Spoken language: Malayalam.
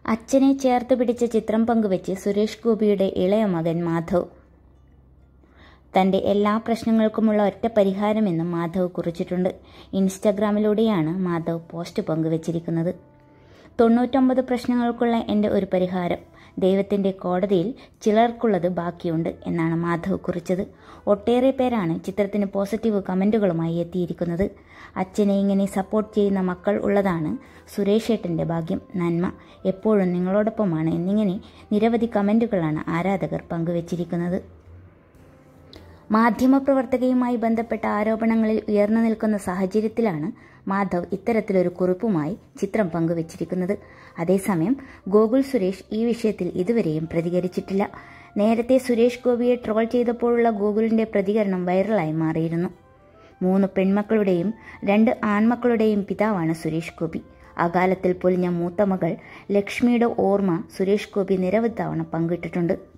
അച്ഛനെ ചേർത്ത് പിടിച്ച ചിത്രം പങ്കുവെച്ച് സുരേഷ് ഗോപിയുടെ ഇളയ മകൻ മാധവ്. തൻ്റെ എല്ലാ പ്രശ്നങ്ങൾക്കുമുള്ള ഒറ്റ പരിഹാരമെന്നും മാധവ് കുറിച്ചിട്ടുണ്ട്. ഇൻസ്റ്റഗ്രാമിലൂടെയാണ് മാധവ് പോസ്റ്റ് പങ്കുവച്ചിരിക്കുന്നത്. 99 പ്രശ്നങ്ങൾക്കുള്ള എൻ്റെ ഒരു പരിഹാരം. ദൈവത്തിൻ്റെ കോടതിയിൽ ചിലർക്കുള്ളത് ബാക്കിയുണ്ട് എന്നാണ് മാധവ് കുറിച്ചത്. ഒട്ടേറെ പേരാണ് ചിത്രത്തിന് പോസിറ്റീവ് കമൻറ്റുകളുമായി എത്തിയിരിക്കുന്നത്. അച്ഛനെ ഇങ്ങനെ സപ്പോർട്ട് ചെയ്യുന്ന മക്കൾ ഉള്ളതാണ് സുരേഷ് ഏട്ടൻ്റെ ഭാഗ്യം, നന്മ എപ്പോഴും നിങ്ങളോടൊപ്പമാണ് എന്നിങ്ങനെ നിരവധി കമൻറ്റുകളാണ് ആരാധകർ പങ്കുവച്ചിരിക്കുന്നത്. മാധ്യമപ്രവർത്തകയുമായി ബന്ധപ്പെട്ട ആരോപണങ്ങളിൽ ഉയർന്നു നിൽക്കുന്ന സാഹചര്യത്തിലാണ് മാധവ് ഇത്തരത്തിലൊരു കുറിപ്പുമായി ചിത്രം പങ്കുവച്ചിരിക്കുന്നത്. അതേസമയം ഗോകുൽ സുരേഷ് ഈ വിഷയത്തിൽ ഇതുവരെയും പ്രതികരിച്ചിട്ടില്ല. നേരത്തെ സുരേഷ് ഗോപിയെ ട്രോൾ ചെയ്തപ്പോഴുള്ള ഗോകുലിൻ്റെ പ്രതികരണം വൈറലായി മാറിയിരുന്നു. 3 പെൺമക്കളുടെയും 2 ആൺമക്കളുടെയും പിതാവാണ് സുരേഷ് ഗോപി. അകാലത്തിൽ പൊലിഞ്ഞ മൂത്ത മകൾ ലക്ഷ്മിയുടെ ഓർമ്മ സുരേഷ് ഗോപി നിരവധി തവണ പങ്കിട്ടിട്ടുണ്ട്.